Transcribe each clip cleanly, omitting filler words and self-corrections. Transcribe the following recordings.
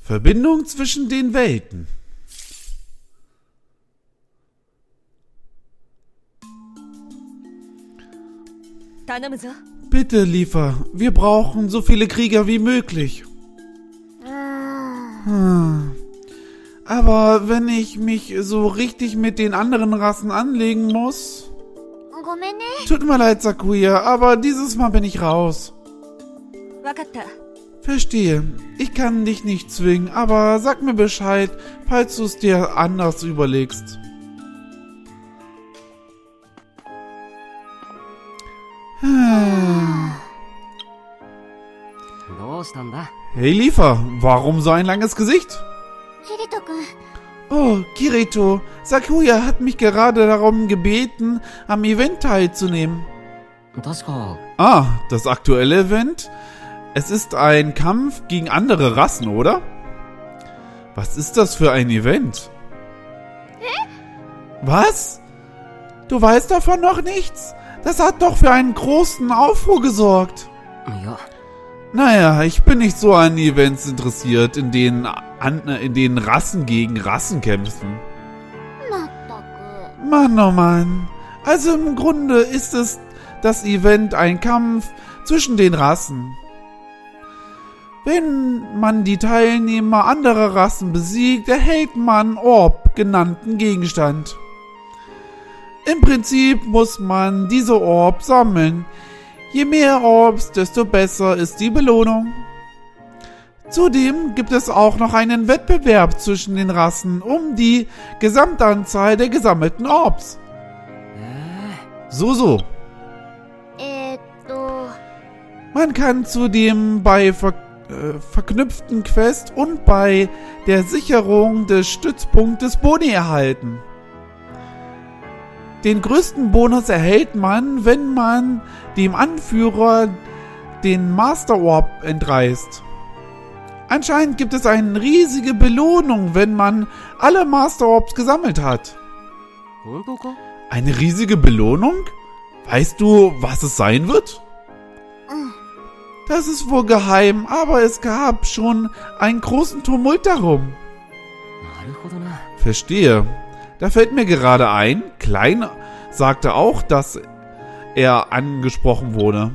Verbindung zwischen den Welten. Bitte, Liefer. Wir brauchen so viele Krieger wie möglich. Aber wenn ich mich so richtig mit den anderen Rassen anlegen muss... Tut mir leid, Sakuya, aber dieses Mal bin ich raus. Verstehe. Ich kann dich nicht zwingen, aber sag mir Bescheid, falls du es dir anders überlegst. Hey Liefer, warum so ein langes Gesicht? Oh, Kirito, Sakuya hat mich gerade darum gebeten, am Event teilzunehmen. Ah, das aktuelle Event? Es ist ein Kampf gegen andere Rassen, oder? Was ist das für ein Event? Was? Du weißt davon noch nichts? Das hat doch für einen großen Aufruhr gesorgt. Ja. Naja, ich bin nicht so an Events interessiert, in denen Rassen gegen Rassen kämpfen. Mann, oh Mann. Also im Grunde ist das Event ein Kampf zwischen den Rassen. Wenn man die Teilnehmer anderer Rassen besiegt, erhält man Orb genannten Gegenstand. Im Prinzip muss man diese Orb sammeln. Je mehr Orbs, desto besser ist die Belohnung. Zudem gibt es auch noch einen Wettbewerb zwischen den Rassen um die Gesamtanzahl der gesammelten Orbs. So. Man kann zudem bei verknüpften Quest und bei der Sicherung des Stützpunktes Boni erhalten. Den größten Bonus erhält man, wenn man dem Anführer den Master Orb entreißt. Anscheinend gibt es eine riesige Belohnung, wenn man alle Master Orbs gesammelt hat. Eine riesige Belohnung? Weißt du, was es sein wird? Das ist wohl geheim, aber es gab schon einen großen Tumult darum. Verstehe. Da fällt mir gerade ein, Klein sagte auch, dass er angesprochen wurde.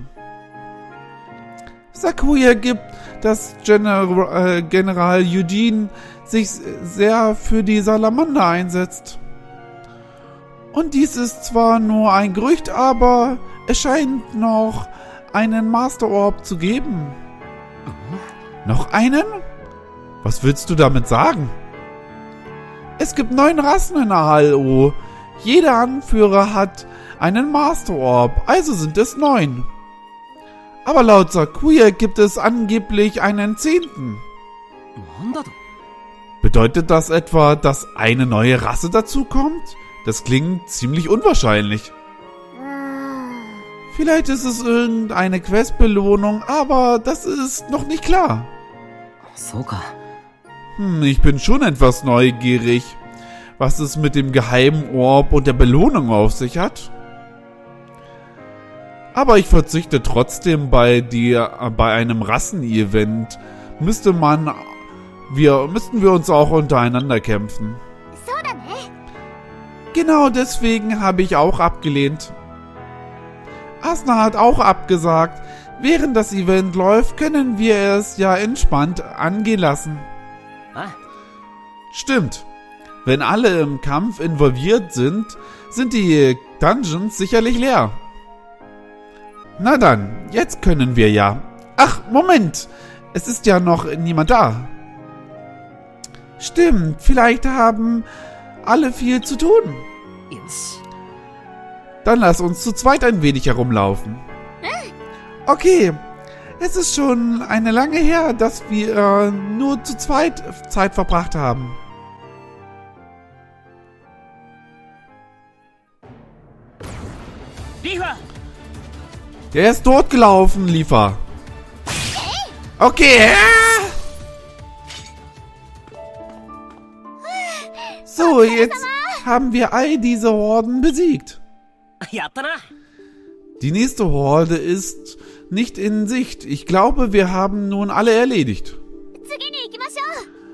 Sakuya gibt, dass General Eugene sich sehr für die Salamander einsetzt. Und dies ist zwar nur ein Gerücht, aber es scheint noch einen Master Orb zu geben. Noch einen? Was willst du damit sagen? Es gibt 9 Rassen in der HLO. Jeder Anführer hat einen Master Orb, also sind es 9. Aber laut Sakuya gibt es angeblich einen 10. Bedeutet das etwa, dass eine neue Rasse dazukommt? Das klingt ziemlich unwahrscheinlich. Vielleicht ist es irgendeine Questbelohnung, aber das ist noch nicht klar. Ich bin schon etwas neugierig, was es mit dem geheimen Orb und der Belohnung auf sich hat. Aber ich verzichte trotzdem bei einem Rassen-Event. Müssten wir uns auch untereinander kämpfen. Genau deswegen habe ich auch abgelehnt. Asuna hat auch abgesagt. Während das Event läuft, können wir es ja entspannt angehen lassen. Stimmt. Wenn alle im Kampf involviert sind, sind die Dungeons sicherlich leer. Na dann, jetzt können wir ja. Ach, Moment. Es ist ja noch niemand da. Stimmt, vielleicht haben alle viel zu tun. Dann lass uns zu zweit ein wenig herumlaufen. Okay, es ist schon eine lange her, dass wir nur zu zweit Zeit verbracht haben. Der ist dort gelaufen, Liefer. Okay. So, jetzt haben wir all diese Horden besiegt. Die nächste Horde ist nicht in Sicht. Ich glaube, wir haben nun alle erledigt.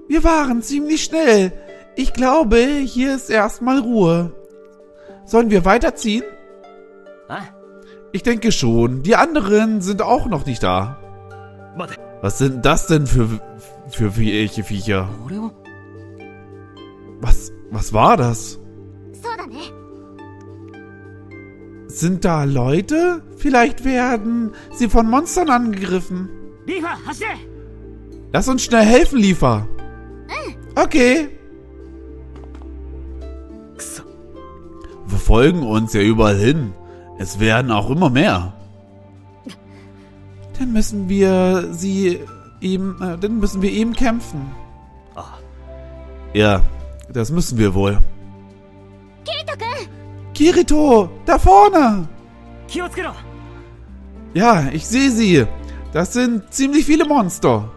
Wir waren ziemlich schnell. Ich glaube, hier ist erstmal Ruhe. Sollen wir weiterziehen? Ich denke schon. Die anderen sind auch noch nicht da. Was sind das denn für Viecher? Was war das? Sind da Leute? Vielleicht werden sie von Monstern angegriffen. Lass uns schnell helfen, Liefer. Okay. Wir folgen uns ja überall hin. Es werden auch immer mehr. Dann müssen wir eben kämpfen. Ja, das müssen wir wohl. Kirito, da vorne! Ja, ich sehe sie. Das sind ziemlich viele Monster.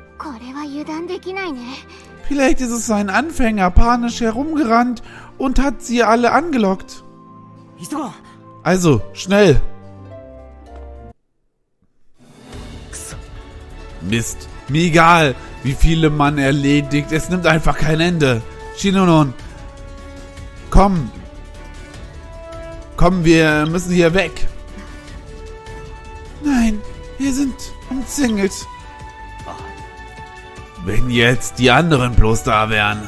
Vielleicht ist es ein Anfänger panisch herumgerannt und hat sie alle angelockt. Also, schnell. Mist. Mir egal, wie viele man erledigt. Es nimmt einfach kein Ende. Shinonon, komm. Komm, wir müssen hier weg. Nein, wir sind umzingelt. Wenn jetzt die anderen bloß da wären.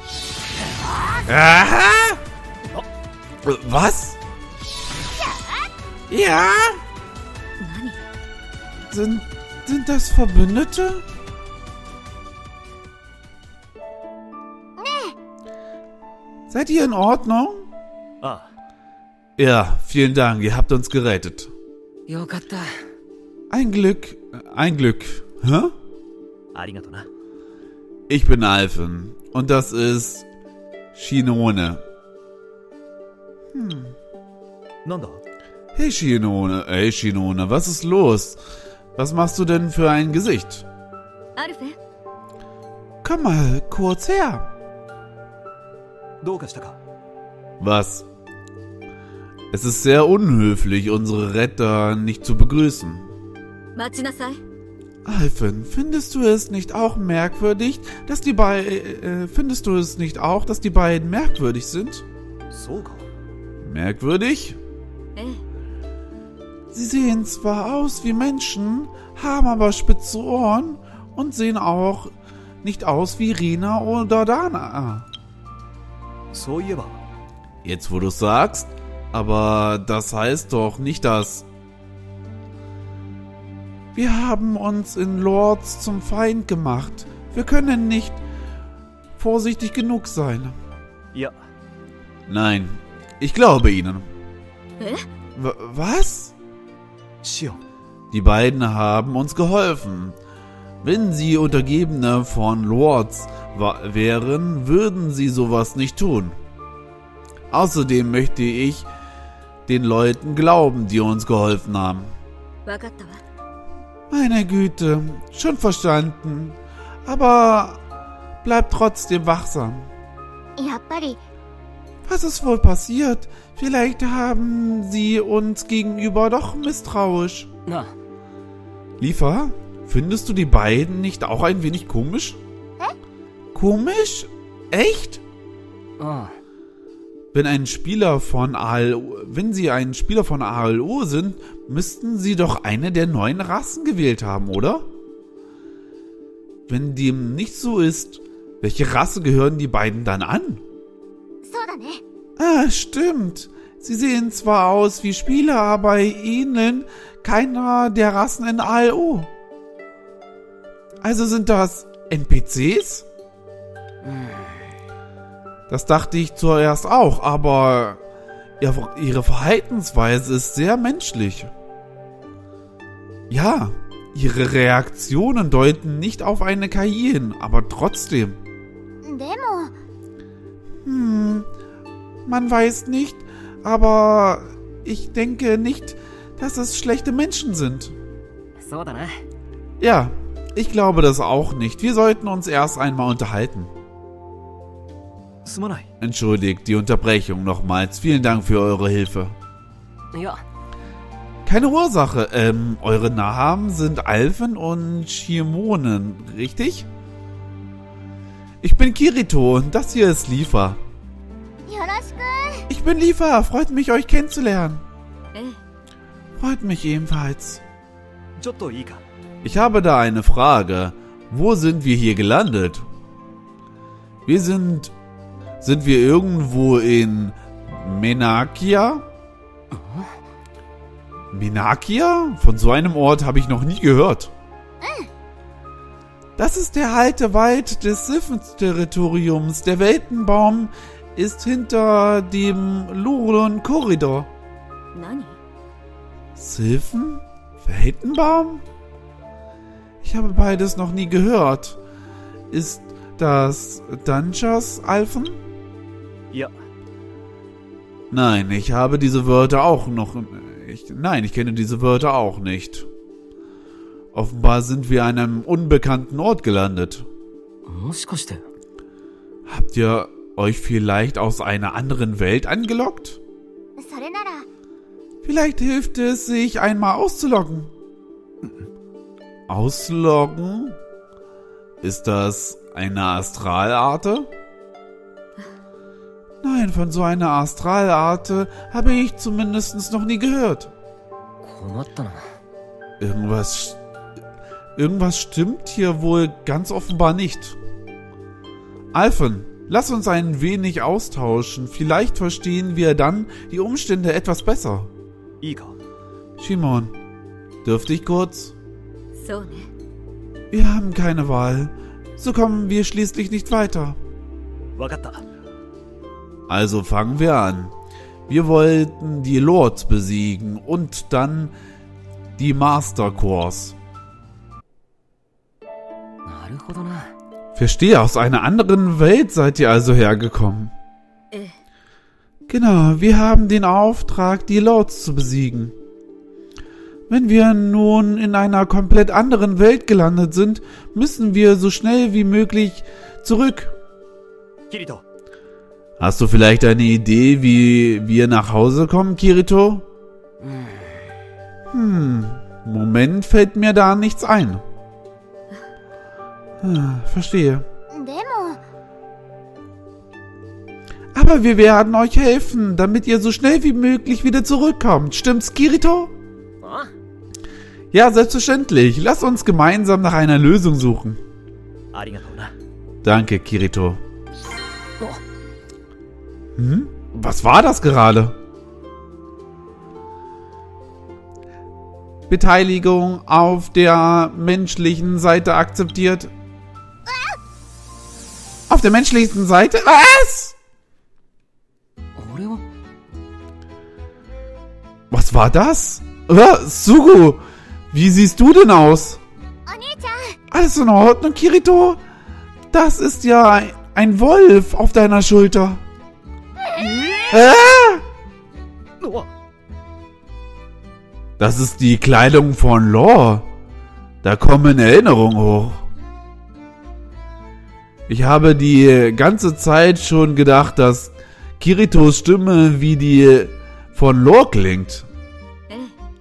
Aha! Was? Ja? Sind das Verbündete? Seid ihr in Ordnung? Ja, vielen Dank, ihr habt uns gerettet. Ein Glück. Hä? Ich bin Alphen und das ist Shinone. Hey Shinone, was ist los? Was machst du denn für ein Gesicht? Komm mal kurz her. Was? Es ist sehr unhöflich, unsere Retter nicht zu begrüßen. Alphen, findest du es nicht auch merkwürdig, dass die beiden merkwürdig sind? Merkwürdig? Sie sehen zwar aus wie Menschen, haben aber spitze Ohren und sehen auch nicht aus wie Rina oder Dana. Jetzt, wo du es sagst, aber das heißt doch nicht, dass... Wir haben uns in Lords zum Feind gemacht. Wir können nicht vorsichtig genug sein. Ja. Nein, ich glaube ihnen. Was? Shion. Die beiden haben uns geholfen. Wenn sie Untergebene von Lords wären, würden sie sowas nicht tun. Außerdem möchte ich den Leuten glauben, die uns geholfen haben. Meine Güte, schon verstanden. Aber bleib trotzdem wachsam. Was ist wohl passiert? Vielleicht haben sie uns gegenüber doch misstrauisch. Liefer, findest du die beiden nicht auch ein wenig komisch? Komisch? Echt? Wenn sie ein Spieler von ALO sind, müssten sie doch eine der neuen Rassen gewählt haben, oder? Wenn dem nicht so ist, welche Rasse gehören die beiden dann an? Ah, stimmt. Sie sehen zwar aus wie Spieler, aber ihnen keiner der Rassen in ALO. Also sind das NPCs? Das dachte ich zuerst auch, aber ihre Verhaltensweise ist sehr menschlich. Ja, ihre Reaktionen deuten nicht auf eine KI hin, aber trotzdem. Man weiß nicht, aber ich denke nicht, dass es schlechte Menschen sind. Ja, ich glaube das auch nicht. Wir sollten uns erst einmal unterhalten. Entschuldigt die Unterbrechung nochmals. Vielen Dank für eure Hilfe. Ja. Keine Ursache. Eure Namen sind Alphen und Shimonen, richtig? Ich bin Kirito und das hier ist Lifa. よろしく。 Ich bin Lifa, freut mich, euch kennenzulernen. え、 Freut mich ebenfalls. ちょっといいか。 Ich habe da eine Frage. Wo sind wir hier gelandet? Sind wir irgendwo in Menakia? Menakia? Von so einem Ort habe ich noch nie gehört. Das ist der alte Wald des Siphen-Territoriums. Der Weltenbaum ist hinter dem Lurlon-Korridor. 何？ Sylphen? Weltenbaum? Ich habe beides noch nie gehört. Ist das Dunchas Alphen? いや、 Nein, ich habe diese Wörter auch noch... Nein, ich kenne diese Wörter auch nicht. Offenbar sind wir an einem unbekannten Ort gelandet. もしかして。 Habt ihr euch vielleicht aus einer anderen Welt angelockt? それなら、 Vielleicht hilft es, sich einmal auszuloggen. Ausloggen? Ist das eine Astralarte? Nein, von so einer Astralarte habe ich zumindest noch nie gehört. 困ったな。 Irgendwas stimmt hier wohl ganz offenbar nicht. Alphen, lass uns ein wenig austauschen. Vielleicht verstehen wir dann die Umstände etwas besser. いいか。 Shimon, dürfte ich kurz? そうね。 Wir haben keine Wahl. So kommen wir schließlich nicht weiter. わかった。 Also fangen wir an. Wir wollten die Lords besiegen und dann die Master Course. なるほどな。 Verstehe, aus einer anderen Welt seid ihr also hergekommen. え、 Genau, wir haben den Auftrag, die Lords zu besiegen. Wenn wir nun in einer komplett anderen Welt gelandet sind, müssen wir so schnell wie möglich zurück. キリト、 Hast du vielleicht eine Idee, wie wir nach Hause kommen, Kirito? Moment fällt mir da nichts ein. Verstehe. でも、 Aber wir werden euch helfen, damit ihr so schnell wie möglich wieder zurückkommt. Stimmt's, Kirito? あ、 Ja, selbstverständlich. Lass uns gemeinsam nach einer Lösung suchen. ありがとうな。 Danke, Kirito. お、 Was war das gerade? Beteiligung auf der menschlichen Seite akzeptiert. Auf der menschlichen Seite? Was? 俺は Was war das? Sugu, wie siehst du denn aus? お兄ちゃん、 Alles in Ordnung, Kirito? Das ist ja ein Wolf auf deiner Schulter. お、 Das ist die Kleidung von Lore. Da kommen Erinnerungen hoch. Ich habe die ganze Zeit schon gedacht, dass Kiritos Stimme wie die von Lore klingt. え、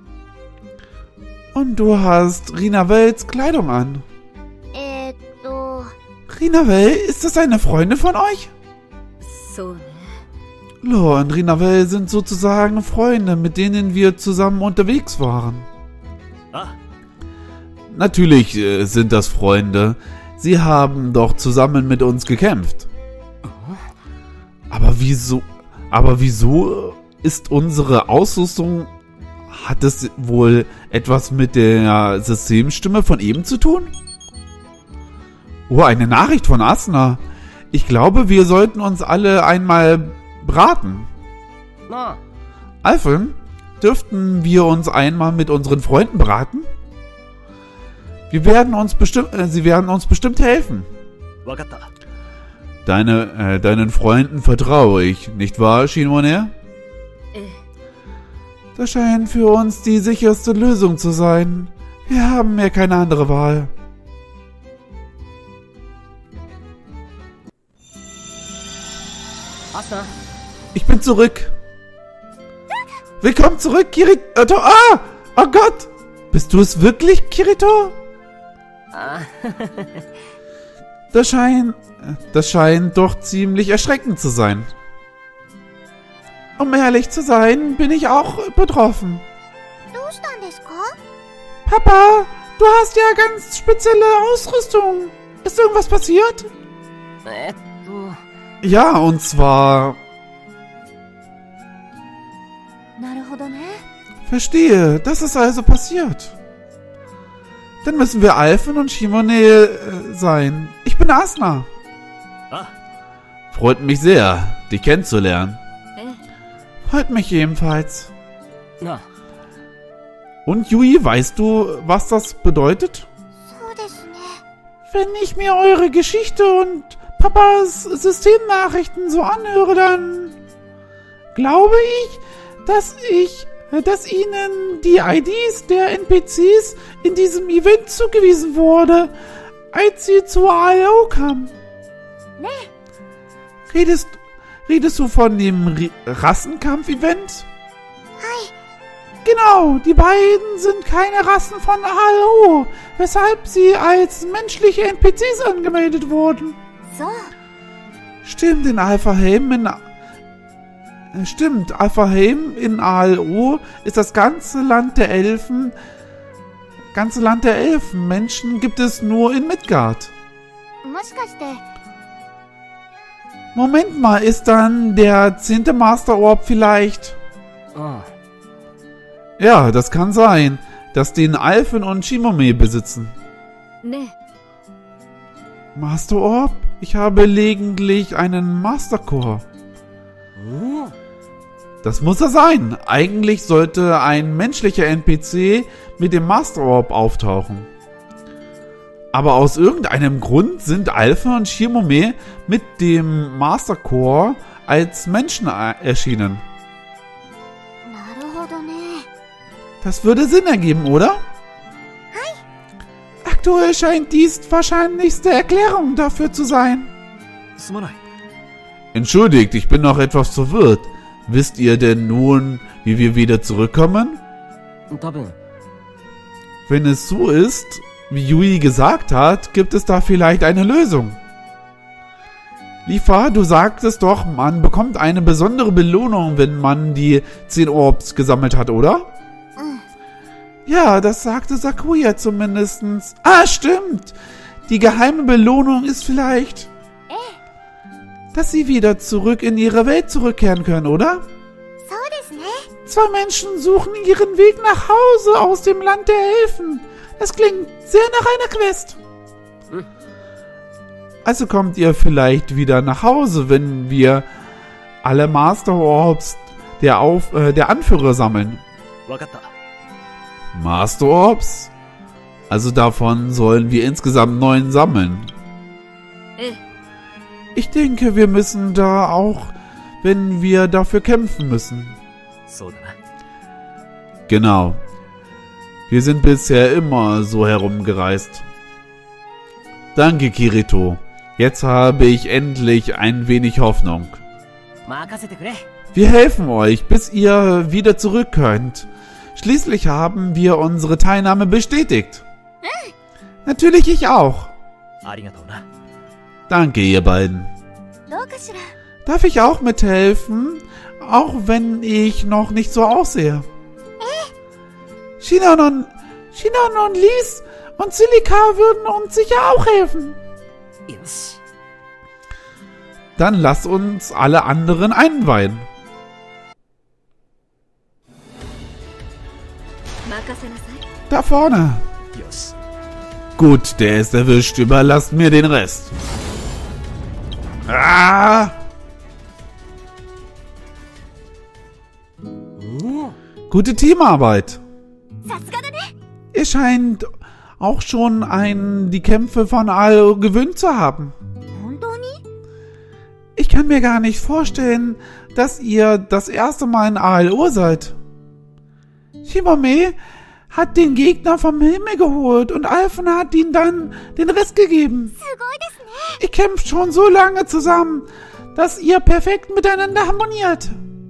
Und du hast Rinavels Kleidung an. と、 Rinavel, ist das eine Freundin von euch? そうね。 Lore und Rinavel sind sozusagen Freunde, mit denen wir zusammen unterwegs waren. あ、 Natürlich sind das Freunde. Sie haben doch zusammen mit uns gekämpft. Aber wieso ist unsere Ausrüstung... Hat es wohl etwas mit der Systemstimme von eben zu tun? Oh, eine Nachricht von Asuna. Ich glaube, wir sollten uns alle einmal braten. なあ。 Alphen, dürften wir uns einmal mit unseren Freunden beraten? Sie werden uns bestimmt helfen. わかった。 Deinen Freunden vertraue ich, nicht wahr, Shinmone? え、 Das scheint für uns die sicherste Lösung zu sein. Wir haben ja keine andere Wahl. Asuna, Ich bin zurück. Willkommen zurück, Kirito. Oh Gott! Bist du es wirklich, Kirito? あ Das scheint doch ziemlich erschreckend zu sein. Um ehrlich zu sein, bin ich auch betroffen. どうしたんですか？ Papa, du hast ja ganz spezielle Ausrüstung. Ist irgendwas passiert? Ja, und zwar... なるほどね。 Verstehe, das ist also passiert. Dann müssen wir Alphen und Shimone sein. Ich bin Asna. Ah, Freut mich sehr, dich kennenzulernen. え、 Freut mich ebenfalls. な Und Yui, weißt du, was das bedeutet? そうですね。 Wenn ich mir eure Geschichte und Papas Systemnachrichten so anhöre, dann glaube ich, dass ihnen die IDs der NPCs in diesem Event zugewiesen wurde, als sie zur ALO kamen. Ne, Redest du von dem Rassenkampf-Event? はい。 Genau, die beiden sind keine Rassen von ALO, weshalb sie als menschliche NPCs angemeldet wurden. そう。 Stimmt, Alphaheim in ALO ist das ganze Land der Elfen. Menschen gibt es nur in Midgard. もしかして、 Moment mal, ist dann der 10. Master Orb vielleicht? あ Ja, das kann sein, dass den Alphen und Shimome besitzen. ね、 Master Orb? Ich habe lediglich einen Master Core. お Das muss er sein. Eigentlich sollte ein menschlicher NPC mit dem Master Orb auftauchen. Aber aus irgendeinem Grund sind Alpha und Shimome mit dem Master Core als Menschen erschienen. なるほどね。 Das würde Sinn ergeben, oder? Aktuell scheint dies wahrscheinlichste Erklärung dafür zu sein. すまない Entschuldigt, ich bin noch etwas verwirrt. Wisst ihr denn nun, wie wir wieder zurückkommen? 多分 Wenn es so ist, wie Yui gesagt hat, gibt es da vielleicht eine Lösung. Lifa, du sagtest doch, man bekommt eine besondere Belohnung, wenn man die 10 Orbs gesammelt hat, oder? うん。 Ja, das sagte Sakuya zumindestens. Ah, stimmt. Die geheime Belohnung ist vielleicht, dass sie wieder zurück in ihre Welt zurückkehren können, oder? そうですね。 Zwei Menschen suchen ihren Weg nach Hause aus dem Land der Elfen. Das klingt sehr nach einer Quest. Hm. Also kommt ihr vielleicht wieder nach Hause, wenn wir alle Master Orbs der Anführer sammeln. わかった Master Orbs? Also davon sollen wir insgesamt 9 sammeln. え、 Ich denke, wir müssen da auch, wenn wir dafür kämpfen müssen. そうだな Genau. Wir sind bisher immer so herumgereist. Danke, Kirito. Jetzt habe ich endlich ein wenig Hoffnung. 任せてくれ Wir helfen euch, bis ihr wieder zurück könnt. Schließlich haben wir unsere Teilnahme bestätigt. Natürlich ich auch. ありがとうな Danke, ihr beiden. どうかしら。 Darf ich auch mithelfen? Auch wenn ich noch nicht so aussehe. Shinon und Lies und Silika würden uns sicher auch helfen. よし Dann lass uns alle anderen einweihen. 任せなさい。 Da vorne. よし Gut, der ist erwischt. Überlasst mir den Rest. Ah! おお Gute Teamarbeit. さすがだね。 Ihr scheint auch schon an die Kämpfe von ALO gewöhnt zu haben. 本当に？ Ich kann mir gar nicht vorstellen, dass ihr das erste Mal in ALO seid. Shimome hat den Gegner vom Himmel geholt und Alphen hat ihnen dann den Rest gegeben. すごいですね。 Ihr kämpft schon so lange zusammen, dass ihr perfekt miteinander harmoniert.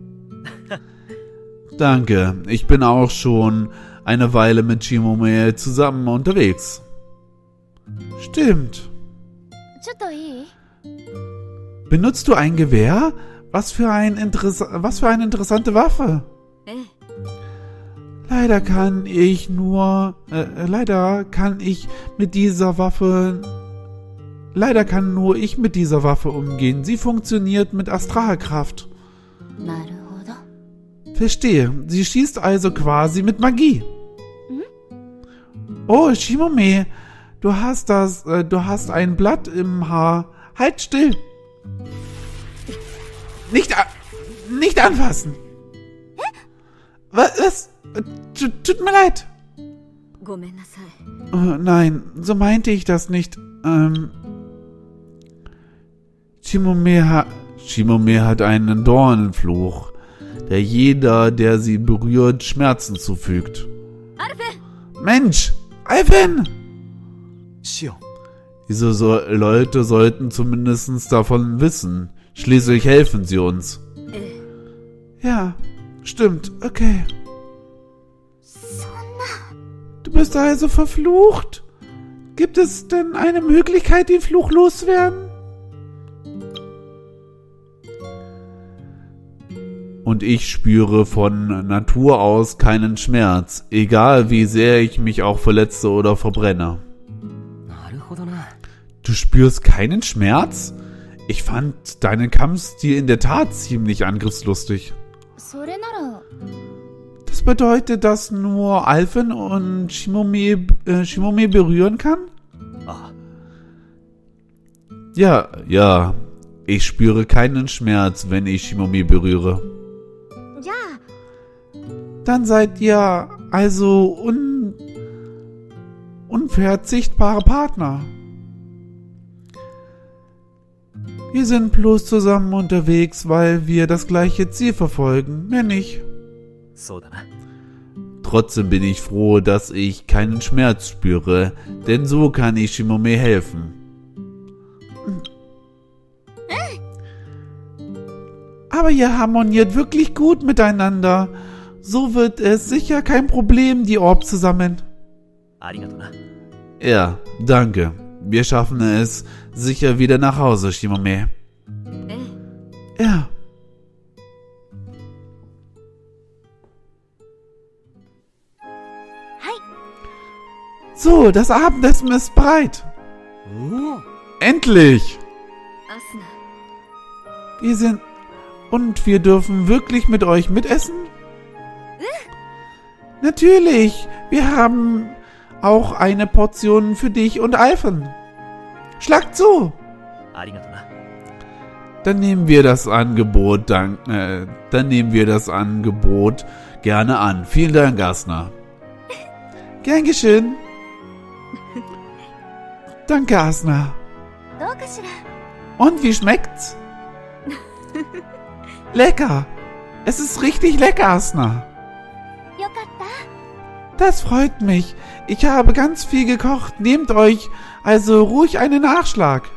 Danke, ich bin auch schon eine Weile mit Shimome zusammen unterwegs. Stimmt. ちょっといい？ Benutzt du ein Gewehr? Was für eine interessante Waffe. ええ。 Leider kann ich mit dieser Waffe umgehen. Sie funktioniert mit Astralkraft. なるほど。 Verstehe. Sie schießt also quasi mit Magie. Oh, Shimome, du hast ein Blatt im Haar. Halt still. Nicht anfassen. Was? Tut mir leid. ごめんなさい。 Nein, so meinte ich das nicht. Shimome hat einen Dornenfluch, der jeder, der sie berührt, Schmerzen zufügt. アルフェン！ Mensch, Alvin! シオン。 Diese Leute sollten zumindest davon wissen. Schließlich helfen sie uns. ええ。 Ja, stimmt, okay. そんな。 Du bist also verflucht. Gibt es denn eine Möglichkeit, den Fluch loszuwerden? Und ich spüre von Natur aus keinen Schmerz, egal wie sehr ich mich auch verletze oder verbrenne. なるほどな。 Du spürst keinen Schmerz? Ich fand deinen Kampfstil in der Tat ziemlich angriffslustig. それなら。 Das bedeutet, dass nur Alvin und Shimome berühren kann? あ、 Ja. Ich spüre keinen Schmerz, wenn ich Shimome berühre. じゃあ、 Dann seid ihr also unverzichtbare Partner. Wir sind bloß zusammen unterwegs, weil wir das gleiche Ziel verfolgen, mehr nicht. そうだな。 Trotzdem bin ich froh, dass ich keinen Schmerz spüre, denn so kann ich Shimome helfen. Aber ihr harmoniert wirklich gut miteinander. So wird es sicher kein Problem, die Orb zu sammeln. ありがとな。 Ja, danke. Wir schaffen es sicher wieder nach Hause, Shimome. ええ。 Ja. So, das Abendessen ist bereit. おお。 Endlich! アスナ。 Und wir dürfen wirklich mit euch mitessen? Natürlich! Wir haben auch eine Portion für dich und Alvin. Schlag zu! ありがとな。 Dann nehmen wir das Angebot, gerne an. Vielen Dank, Asna. Gern geschehen. Danke, Asna. どうかしら。 Und wie schmeckt's? Lecker. Es ist richtig lecker, Asna. よかった。 Das freut mich. Ich habe ganz viel gekocht. Nehmt euch also ruhig einen Nachschlag.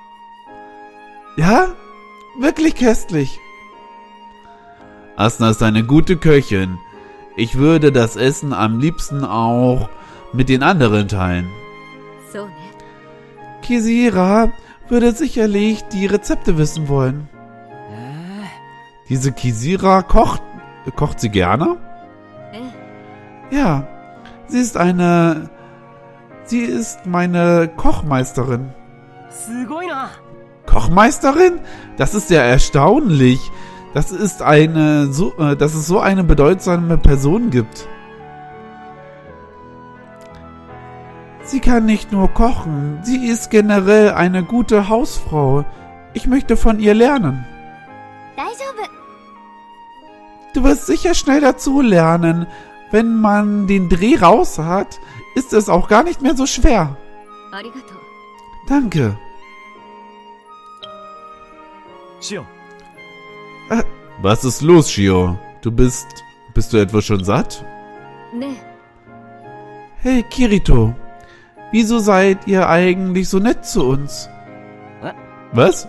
Ja? Wirklich köstlich. Asna ist eine gute Köchin. Ich würde das Essen am liebsten auch mit den anderen teilen. そうね。 Kisira würde sicherlich die Rezepte wissen wollen. Diese Kisira kocht sie gerne? ええ。 Ja, sie ist meine Kochmeisterin. すごいな。 Kochmeisterin? Das ist ja erstaunlich, dass es so eine bedeutsame Person gibt. Sie kann nicht nur kochen, sie ist generell eine gute Hausfrau. Ich möchte von ihr lernen. 大丈夫。 Du wirst sicher schnell dazu lernen. Wenn man den Dreh raus hat, ist es auch gar nicht mehr so schwer. ありがとう。 Danke. シオン。 Was ist los, Shio? Bist du etwa schon satt? ね Hey, Kirito. Wieso seid ihr eigentlich so nett zu uns? Was?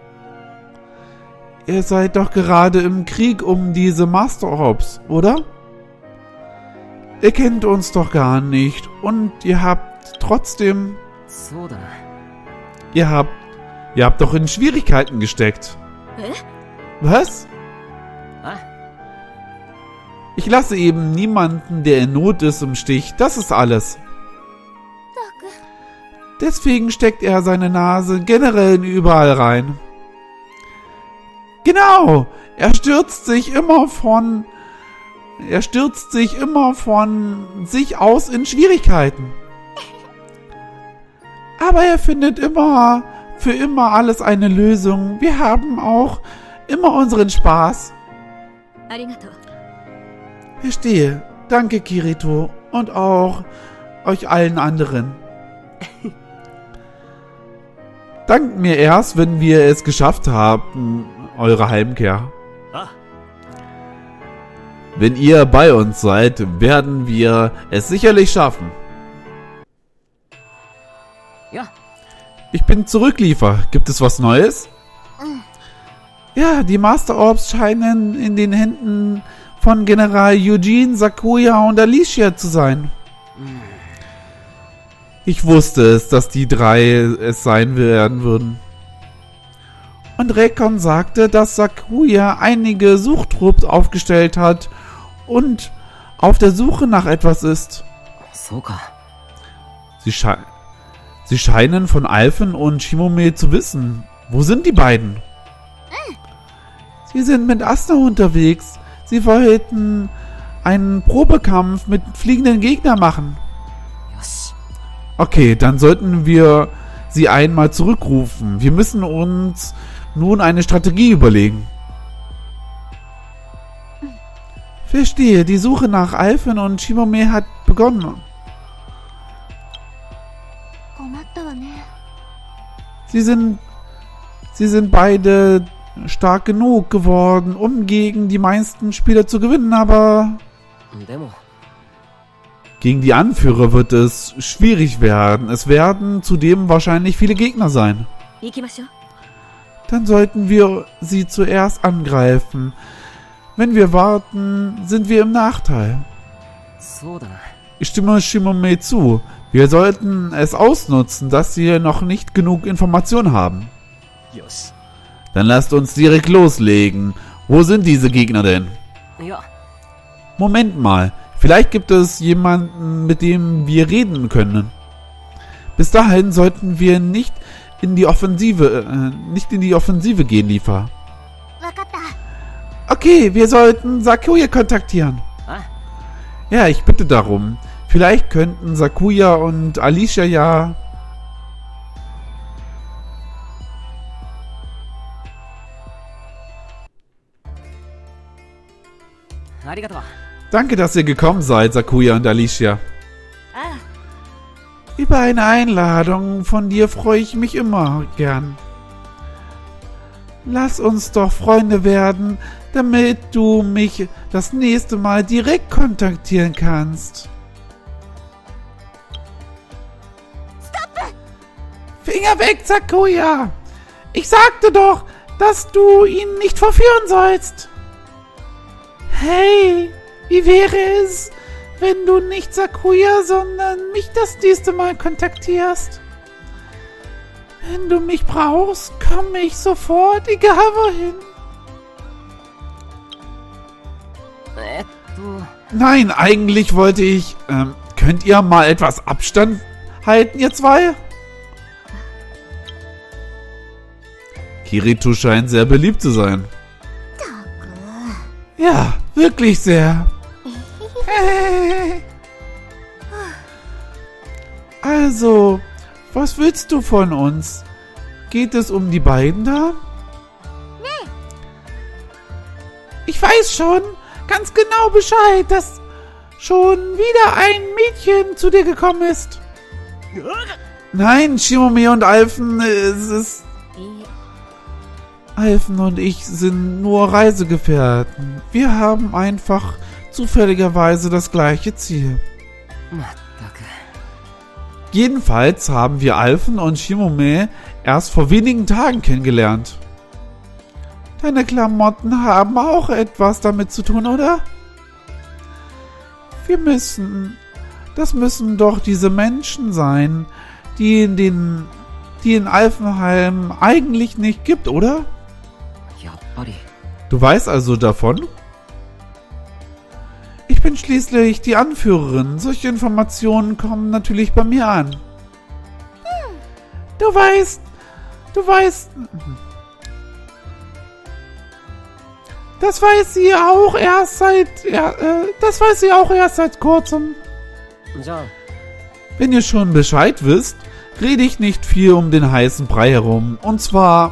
Ihr seid doch gerade im Krieg um diese Master Orbs, oder? Ihr kennt uns doch gar nicht und ihr habt trotzdem... そうだな。 Ihr habt doch in Schwierigkeiten gesteckt. Was? Ich lasse eben niemanden, der in Not ist, im Stich. Das ist alles. Deswegen steckt er seine Nase generell überall rein. Genau! Er stürzt sich immer von sich aus in Schwierigkeiten. Aber er findet für immer alles eine Lösung. Wir haben auch immer unseren Spaß. Verstehe. Danke, Kirito. Und auch euch allen anderen. Dankt mir erst, wenn wir es geschafft haben, eure Heimkehr. Wenn ihr bei uns seid, werden wir es sicherlich schaffen. Ja. Ich bin zurück, Liefer. Gibt es was Neues? Ja, die Master Orbs scheinen in den Händen von General Eugene, Sakuya und Alicia zu sein. Ich wusste es, dass die drei es sein werden würden. Und Rekon sagte, dass Sakuya einige Suchtrupps aufgestellt hat und auf der Suche nach etwas ist. Sie scheinen von Alphen und Shimome zu wissen. Wo sind die beiden? Sie sind mit Asta unterwegs. Sie wollten einen Probekampf mit fliegenden Gegnern machen. Okay, dann sollten wir sie einmal zurückrufen. Wir müssen uns nun eine Strategie überlegen. Verstehe, die Suche nach Alphen und Shimome hat begonnen. Sie sind beide stark genug geworden, um gegen die meisten Spieler zu gewinnen, aber gegen die Anführer wird es schwierig werden. Es werden zudem wahrscheinlich viele Gegner sein. Dann sollten wir sie zuerst angreifen. Wenn wir warten, sind wir im Nachteil. Ich stimme Shimome zu. Wir sollten es ausnutzen, dass sie noch nicht genug Informationen haben. Dann lasst uns direkt loslegen. Wo sind diese Gegner denn? Moment mal. Vielleicht gibt es jemanden, mit dem wir reden können. Bis dahin sollten wir nicht in die Offensive gehen, Liefer. Okay, wir sollten Sakuya kontaktieren. Ja, ich bitte darum. Vielleicht könnten Sakuya und Alicia ja... Danke, dass ihr gekommen seid, Sakuya und Alicia. Über eine Einladung von dir freue ich mich immer gern. Lass uns doch Freunde werden, damit du mich das nächste Mal direkt kontaktieren kannst. Stop! Finger weg, Sakuya! Ich sagte doch, dass du ihn nicht verführen sollst. Hey, wie wäre es, wenn du nicht Sakuya, sondern mich das nächste Mal kontaktierst? Wenn du mich brauchst, komme ich sofort, egal wohin. Nein, eigentlich wollte ich... könnt ihr mal etwas Abstand halten, ihr zwei? Kirito scheint sehr beliebt zu sein. Ja, wirklich sehr. Also, was willst du von uns? Geht es um die beiden da? Nee. Ich weiß schon ganz genau Bescheid, dass schon wieder ein Mädchen zu dir gekommen ist. Nein, Shimome und Alphen, Alphen und ich sind nur Reisegefährten. Wir haben einfach zufälligerweise das gleiche Ziel. Jedenfalls haben wir Alphen und Shimome erst vor wenigen Tagen kennengelernt. Deine Klamotten haben auch etwas damit zu tun, oder? Das müssen doch diese Menschen sein, die in den die in Alfenheim eigentlich nicht gibt, oder? やっぱり Du weißt also davon? Ich bin schließlich die Anführerin. Solche Informationen kommen natürlich bei mir an. Du weißt... Das weiß sie auch erst seit kurzem. じゃあ Wenn ihr schon Bescheid wisst, rede ich nicht viel um den heißen Brei herum. Und zwar...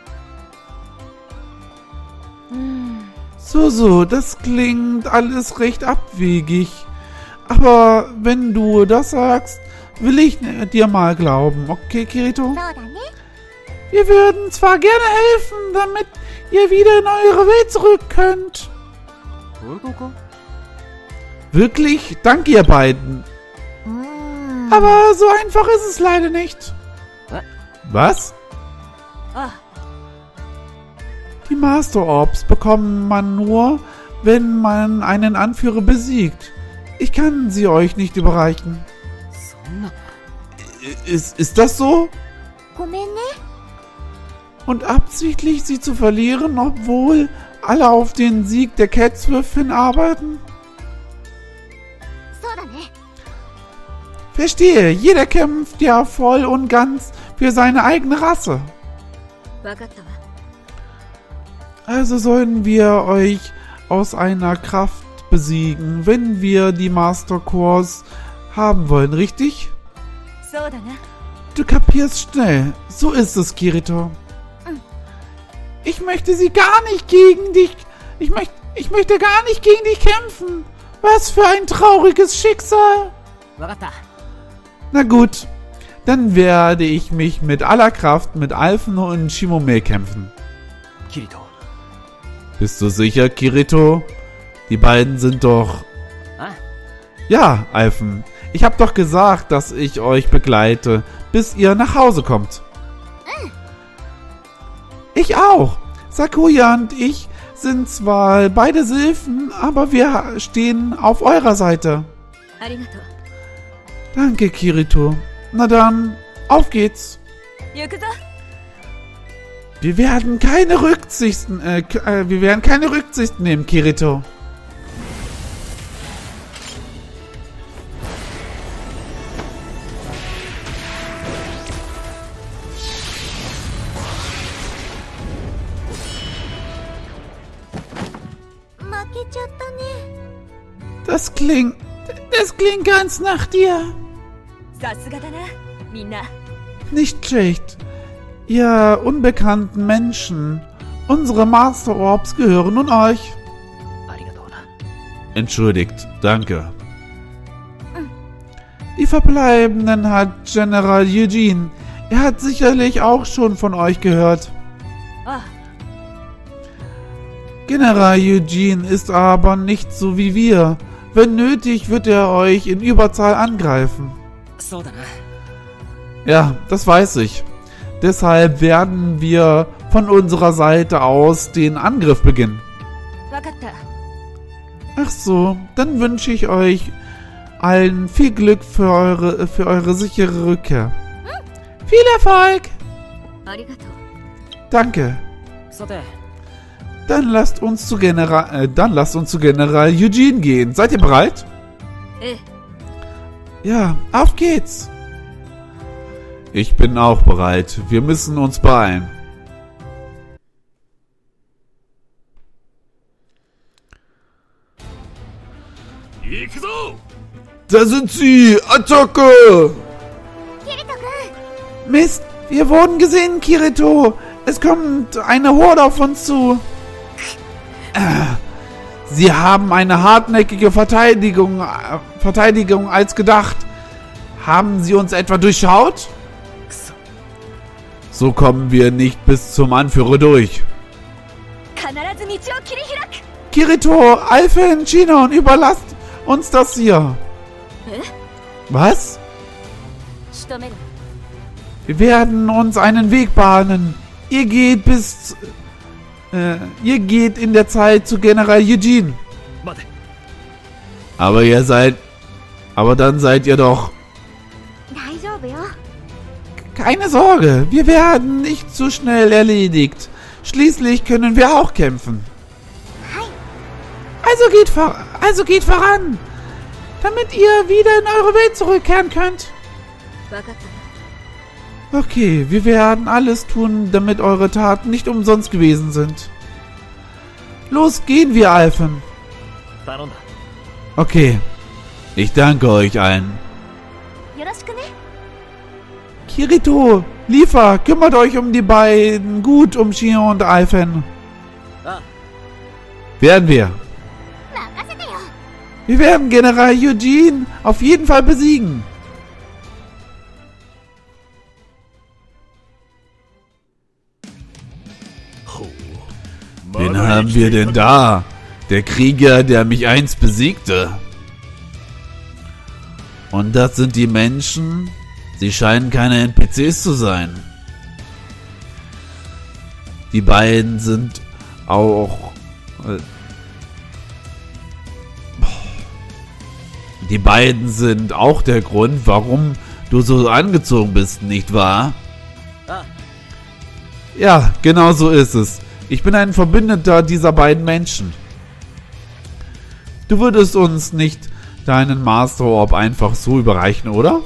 So, das klingt alles recht abwegig. Aber wenn du das sagst, will ich dir mal glauben. Okay, Kirito? Wir würden zwar gerne helfen, damit ihr wieder in eure Welt zurück könnt. 本当か Wirklich? Danke, ihr beiden. Aber so einfach ist es leider nicht. Was? あ Die Master Orbs bekommt man nur, wenn man einen Anführer besiegt. Ich kann sie euch nicht überreichen. そんな Ist das so? ごめんね。 Und absichtlich sie zu verlieren, obwohl alle auf den Sieg der Catswift hinarbeiten? そうだね。 Verstehe, jeder kämpft ja voll und ganz für seine eigene Rasse. わかったわ。 Also sollen wir euch aus einer Kraft besiegen, wenn wir die Master Cores haben wollen, richtig? そうだな。 Du kapierst schnell. So ist es, Kirito. Ich möchte sie gar nicht gegen dich... Ich möchte gar nicht gegen dich kämpfen. Was für ein trauriges Schicksal. わかった Na gut, dann werde ich mich mit aller Kraft mit Alphen und Shimome kämpfen. キリト Bist du sicher, Kirito? Die beiden sind doch... あ Ja, Alphen. Ich hab doch gesagt, dass ich euch begleite, bis ihr nach Hause kommt. Ich auch. Sakuya und ich sind zwar beide Silphen, aber wir stehen auf eurer Seite. ありがとう。 Danke, Kirito. Na dann, auf geht's. 行くぞ。 Wir werden keine Rücksichten nehmen, Kirito. Das klingt ganz nach dir. さすがだな、みんな。 Nicht schlecht. Ihr unbekannten Menschen. Unsere Master Orbs gehören nun euch. ありがとうな Entschuldigt, danke. Die Verbleibenden hat General Eugene. Er hat sicherlich auch schon von euch gehört. あ General Eugene ist aber nicht so wie wir. Wenn nötig, wird er euch in Überzahl angreifen. そうだな Ja, das weiß ich. Deshalb werden wir von unserer Seite aus den Angriff beginnen. わかった。 Ach so, dann wünsche ich euch allen viel Glück für eure sichere Rückkehr. Viel Erfolg! ありがとう。 Danke. さて Dann lasst uns zu General Eugene gehen. Seid ihr bereit? ええ。 Ja, auf geht's. Ich bin auch bereit. Wir müssen uns beeilen. Da sind sie! Attacke! Mist! Wir wurden gesehen, Kirito! Es kommt eine Horde auf uns zu! Sie haben eine hartnäckige Verteidigung als gedacht. Haben sie uns etwa durchschaut? So kommen wir nicht bis zum Anführer durch. 必ず道を切り開く。 Kirito, Alphen, Chinon, überlasst uns das hier. え？ Was? 仕留める。 Wir werden uns einen Weg bahnen. Ihr geht in der Zeit zu General Eugene. 待て Aber dann seid ihr doch... 大丈夫よ。 Keine Sorge, wir werden nicht so schnell erledigt. Schließlich können wir auch kämpfen. Also geht voran, damit ihr wieder in eure Welt zurückkehren könnt. 分かったな。 Okay, wir werden alles tun, damit eure Taten nicht umsonst gewesen sind. Los, gehen wir, Alphen. 頼んだ。 Okay, ich danke euch allen. よろしくね。 Kirito, Liefer, kümmert euch um die beiden gut, um Shion und Alphen. あ、 Werden wir. 任せてよ。 Wir werden General Eugene auf jeden Fall besiegen. Wen haben wir denn da? Der Krieger, der mich einst besiegte. Und das sind die Menschen? Sie scheinen keine NPCs zu sein. Die beiden sind auch... Die beiden sind auch der Grund, warum du so angezogen bist, nicht wahr? あ、 Ja, genau so ist es. Ich bin ein Verbündeter dieser beiden Menschen. Du würdest uns nicht deinen Master Orb einfach so überreichen, oder?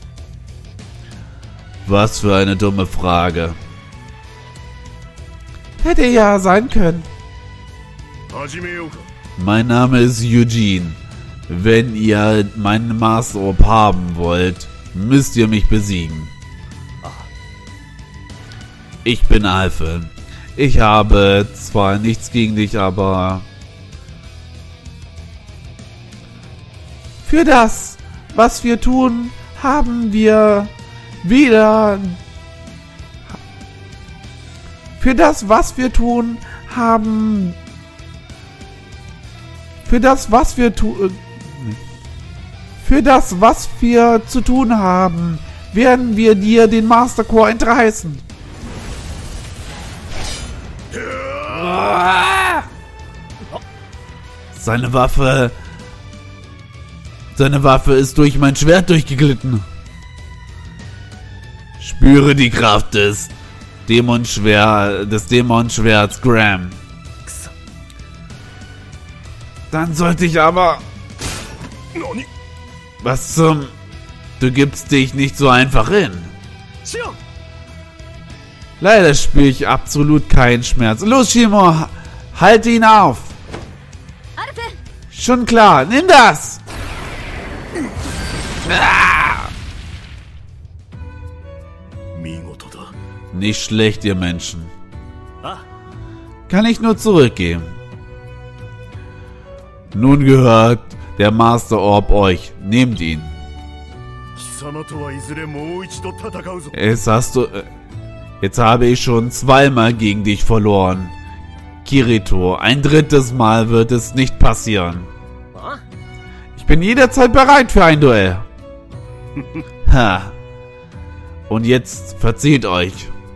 Was für eine dumme Frage. Hätte ja sein können. Mein Name ist Eugene. Wenn ihr meinen Master Orb haben wollt, müsst ihr mich besiegen. Ich bin Alphen. Ich habe zwar nichts gegen dich, aber... Für das, was wir tun, haben wir wieder... Für das, was wir tun, haben... Für das, was wir tun... Für das, was wir zu tun haben, werden wir dir den Master Core entreißen. Seine Waffe ist durch mein Schwert durchgeglitten. Spüre die Kraft des Dämonschwerts Graham. くそ。 Dann sollte ich aber... Was zum... Du gibst dich nicht so einfach hin. シオン。 Leider spüre ich absolut keinen Schmerz. Los, Shimo, halte ihn auf. アルプ、 Schon klar, nimm das. Ah! Nicht schlecht, ihr Menschen. あ、 Kann ich nur zurückgeben. Nun gehört der Master Orb euch. Nehmt ihn. 貴様とはいずれもう一度戦うぞ。 Jetzt habe ich schon zweimal gegen dich verloren. Kirito, ein drittes Mal wird es nicht passieren. あ、 Ich bin jederzeit bereit für ein Duell. Ha. Und jetzt verzieht euch.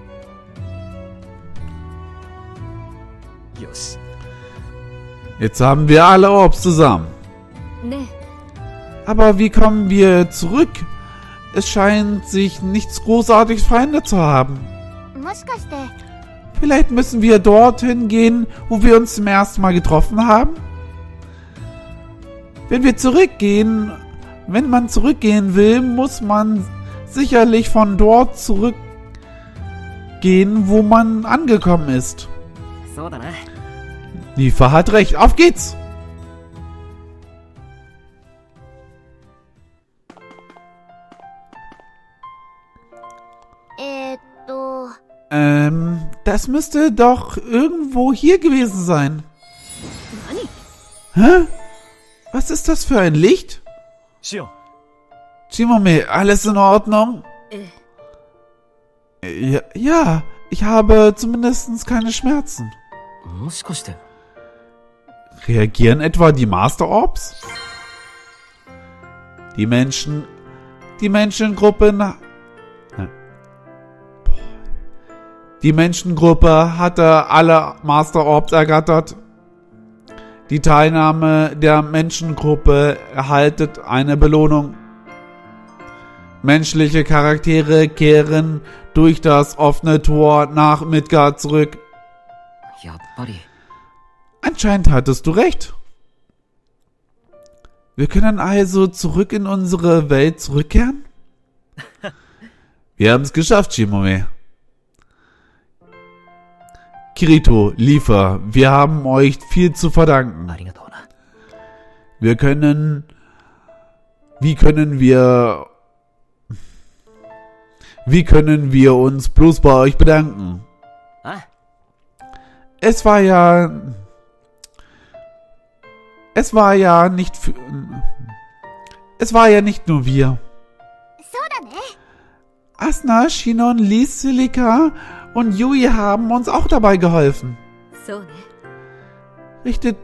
よし。 Jetzt haben wir alle Orbs zusammen. ね Aber wie kommen wir zurück? Es scheint sich nichts Großartiges verändert zu haben. え、もしかして Vielleicht müssen wir dorthin gehen, wo wir uns zum ersten Mal getroffen haben? Wenn man zurückgehen will, muss man sicherlich von dort zurückgehen, wo man angekommen ist. そうだな。 Liefer hat recht. Auf geht's! Das müsste doch irgendwo hier gewesen sein. 何？ Hä? Was ist das für ein Licht? シオン。 Chimome, alles in Ordnung? え Ja, ich habe zumindest keine Schmerzen. もしかして。 Reagieren etwa die Master Orbs? Die Menschengruppe hatte alle Master Orbs ergattert. Die Teilnahme der Menschengruppe erhaltet eine Belohnung. Menschliche Charaktere kehren durch das offene Tor nach Midgard zurück. やっぱり Anscheinend hattest du recht. Wir können also zurück in unsere Welt zurückkehren? Wir haben es geschafft, Shimome. Kirito, Liefer, wir haben euch viel zu verdanken. ありがとうな。 Wie können wir uns bloß bei euch bedanken? あ、 Es war ja nicht nur wir. そうだね。 Asuna, Shinon, Lee, Celica und Yui haben uns auch dabei geholfen. そうね。 Richtet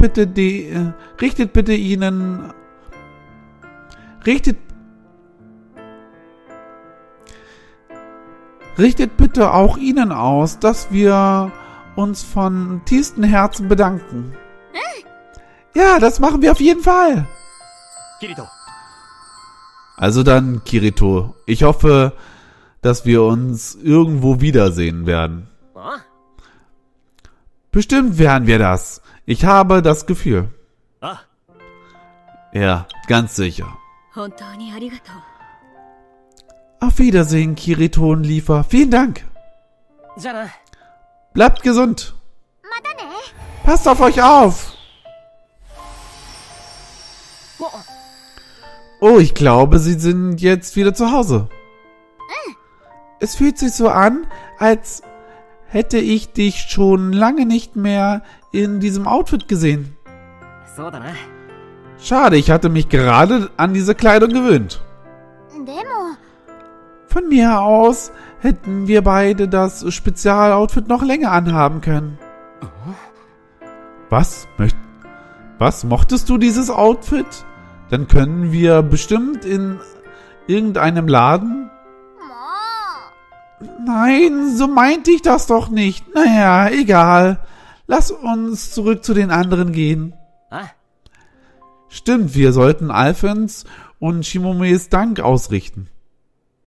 bitte auch ihnen aus, dass wir uns von tiefstem Herzen bedanken. Ja, das machen wir auf jeden Fall. キリト、 Also dann, Kirito, ich hoffe, dass wir uns irgendwo wiedersehen werden. あ、 Bestimmt werden wir das. Ich habe das Gefühl. あ、 Ja, ganz sicher. 本当にありがとう。 Auf Wiedersehen, Kirito und Liefer. Vielen Dank. じゃあな。 Bleibt gesund. またね。 Passt auf euch auf. Oh, ich glaube, sie sind jetzt wieder zu Hause. Es fühlt sich so an, als hätte ich dich schon lange nicht mehr in diesem Outfit gesehen. そうだな。 Schade, ich hatte mich gerade an diese Kleidung gewöhnt. でも、 Von mir aus hätten wir beide das Spezialoutfit noch länger anhaben können. Was? Mochtest du dieses Outfit? Dann können wir bestimmt in irgendeinem Laden... も Nein, so meinte ich das doch nicht. Naja, egal. Lass uns zurück zu den anderen gehen. あ、 Stimmt, wir sollten Alphons und Shimomes Dank ausrichten.